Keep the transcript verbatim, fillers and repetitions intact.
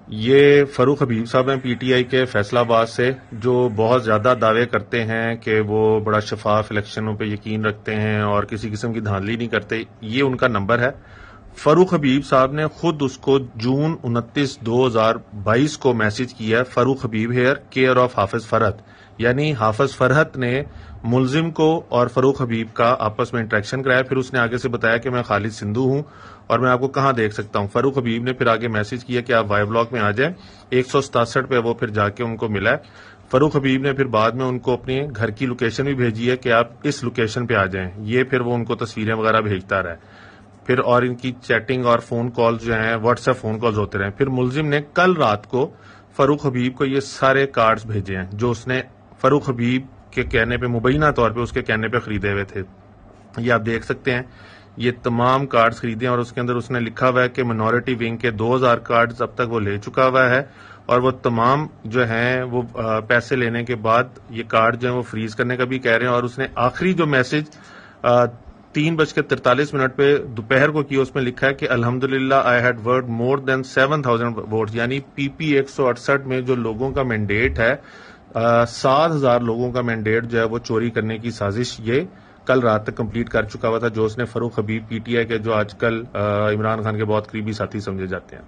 یہ فاروق حبیب صاحب ہیں پی ٹی آئی کے فیصلہ آباد سے، جو بہت زیادہ دعوے کرتے ہیں کہ وہ بڑا شفاف الیکشنوں پہ یقین رکھتے ہیں اور کسی قسم کی دھاندلی نہیں کرتے۔ یہ ان کا نمبر ہے۔ فاروق حبیب صاحب نے خود اس کو جون انتیس دو ہزار بائیس کو میسج کیا ہے، Farooq Habib hair, care of Hafiz Farhat, یعنی حافظ فرحت نے ملزم کو اور فاروق حبیب کا آپس میں انٹریکشن کرایا۔ پھر اس نے آگے سے بتایا کہ میں خالد سندھو ہوں اور میں آپ کو کہاں دیکھ سکتا ہوں۔ فاروق حبیب نے پھر آگے میسج کیا کہ آپ وائی بلاک میں آ جائیں۔ ایک سو ستاسٹھ پہ وہ پھر جا کے ان کو ملا ہے۔ فاروق حبیب نے پھر بعد میں ان کو اپنی گھر کی لوکیشن بھی بھیجی ہے کہ آپ اس لوکیشن پہ آ جائیں۔ یہ پھر وہ ان کو تصویریں وغیرہ بھیجتا رہا ہے۔ پھر اور ان کی چیٹنگ اور فون کالز جو ہیں واٹس ایپ فون کالز ہوتے رہے۔ پھر ملزم نے کل رات کو فاروق حبیب کو یہ سارے کارڈز بھیجے ہیں جو اس نے فاروق حبیب کے کہنے پہ، مبینہ طور پہ اس کے کہنے پہ خریدے ہوئے تھے۔ یہ آپ دیکھ سکتے ہیں، یہ تمام کارڈز خریدے ہیں اور اس کے اندر اس نے لکھا ہوا ہے کہ منورٹی ونگ کے دو ہزار کارڈز اب تک وہ لے چکا ہوا ہے اور وہ تمام جو ہیں وہ پیسے لینے کے بعد یہ کارڈ جو ہیں وہ فریز کرنے کا بھی کہہ رہے ہیں۔ اور اس نے آخری جو میسج تین بج کے ترتالیس منٹ پہ دوپہر کو کیا، اس میں لکھا ہے کہ الحمدللہ I had word more than seven thousand votes, یعنی پی پی ایک سو اڑسٹھ میں جو لوگوں کا مینڈیٹ ہے، سات ہزار لوگوں کا مینڈیٹ جو ہے وہ چوری کرنے کی سازش یہ کل رات تک کمپلیٹ کر چکا ہوا تھا، جو اس نے فاروق حبیب پی ٹی آئی کے جو آج کل عمران خان کے بہت قریبی ساتھی سمجھے جاتے ہیں۔